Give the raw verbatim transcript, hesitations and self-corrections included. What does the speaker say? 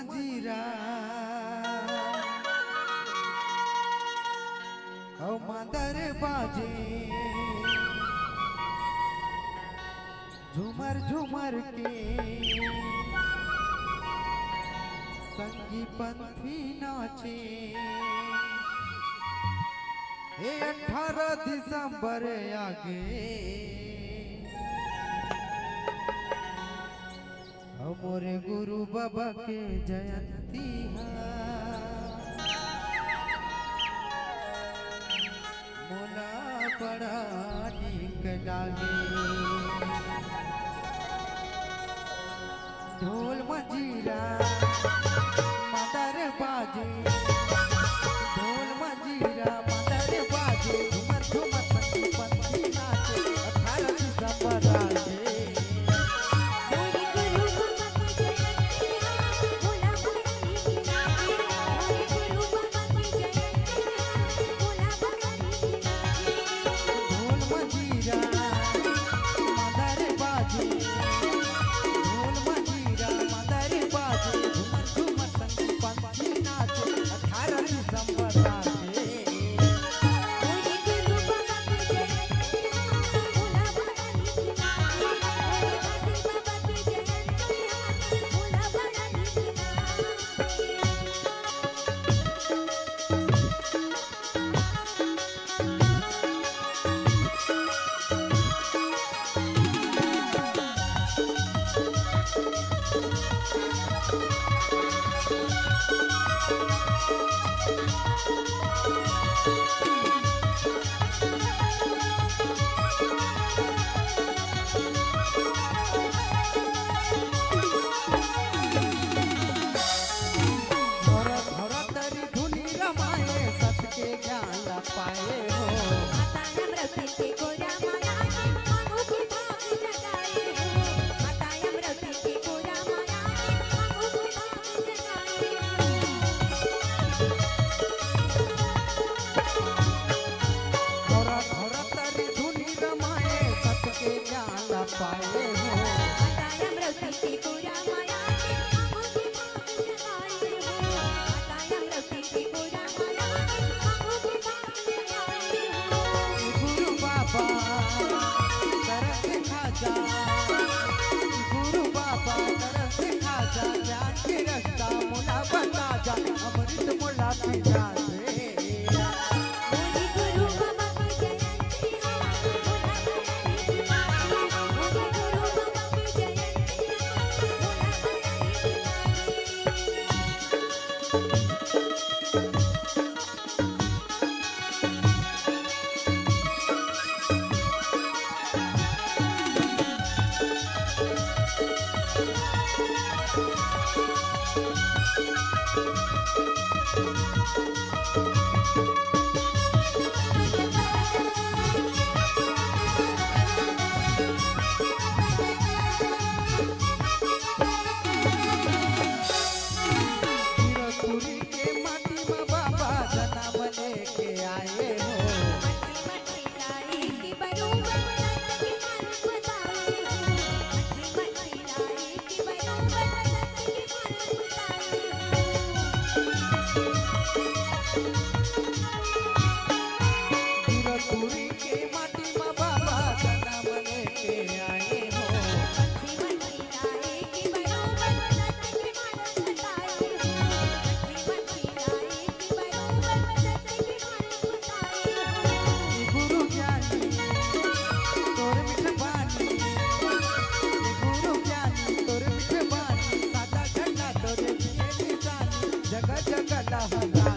मंजीरा ओ मदर बाजे झूमर झूमर के संगी पंथी नाचे हे अठारह दिसंबर आगे मोरे गुरु बाबा के जयंती मोला बड़ा नीक लागे ढोल मंजीरा मदर बाजे ढोल मंजीरा मदर बाजे झूमर झूमर संगी पंथी नाचे अठारह दिसंबर आगे गुरु बाबा तरफ से खाजा ज्ञान के रास्ता मोला बता जा अमृत मोला पिला दे गुरु बाबा की जयंती मोला गुरु बाबा की जयंती जगह जगह